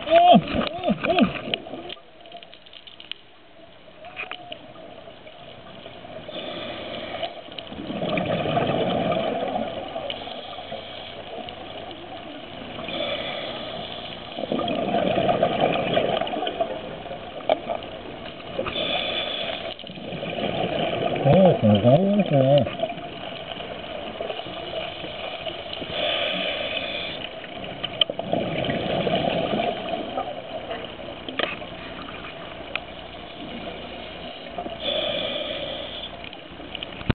おお、これ大丈夫ですね。